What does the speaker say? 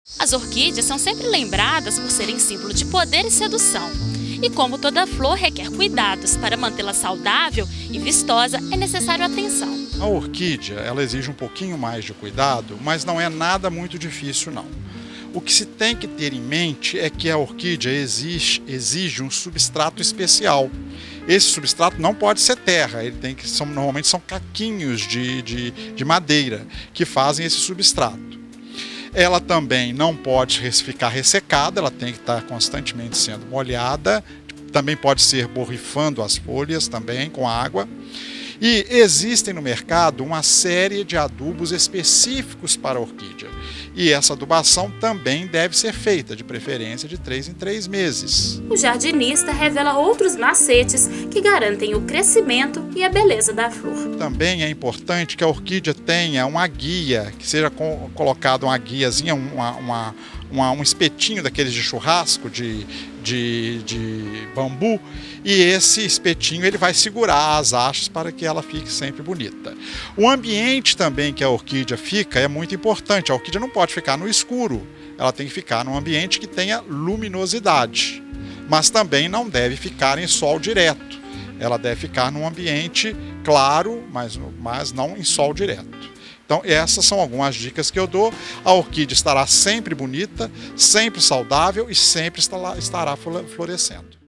As orquídeas são sempre lembradas por serem símbolo de poder e sedução. E como toda flor requer cuidados para mantê-la saudável e vistosa, é necessário atenção. A orquídea, ela exige um pouquinho mais de cuidado, mas não é nada muito difícil não. O que se tem que ter em mente é que a orquídea exige um substrato especial. Esse substrato não pode ser terra, normalmente são caquinhos de madeira que fazem esse substrato. Ela também não pode ficar ressecada, ela tem que estar constantemente sendo molhada, também pode ser borrifando as folhas também com água. E existem no mercado uma série de adubos específicos para a orquídea. E essa adubação também deve ser feita, de preferência de 3 em 3 meses. O jardinista revela outros macetes que garantem o crescimento e a beleza da flor. Também é importante que a orquídea tenha uma guia, que seja colocada uma guiazinha, um espetinho daqueles de churrasco, de bambu, e esse espetinho ele vai segurar as hastes para que ela fique sempre bonita. O ambiente também que a orquídea fica é muito importante. A orquídea não pode ficar no escuro, ela tem que ficar num ambiente que tenha luminosidade, mas também não deve ficar em sol direto. Ela deve ficar num ambiente claro, mas não em sol direto. Então essas são algumas dicas que eu dou. A orquídea estará sempre bonita, sempre saudável e sempre estará florescendo.